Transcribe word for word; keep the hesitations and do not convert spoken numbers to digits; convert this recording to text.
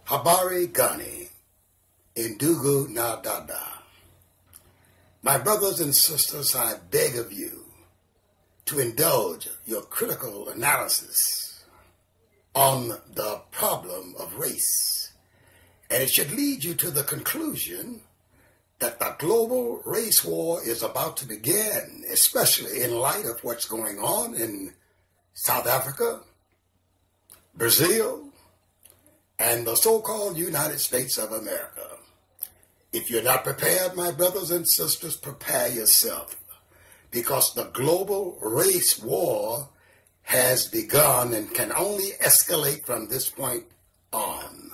Habari Gani, Indugu na Dada. My brothers and sisters, I beg of you to indulge your critical analysis on the problem of race. And it should lead you to the conclusion that the global race war is about to begin, especially in light of what's going on in South Africa, Brazil, and the so-called United States of America. If you're not prepared, my brothers and sisters, prepare yourself, because the global race war has begun and can only escalate from this point on.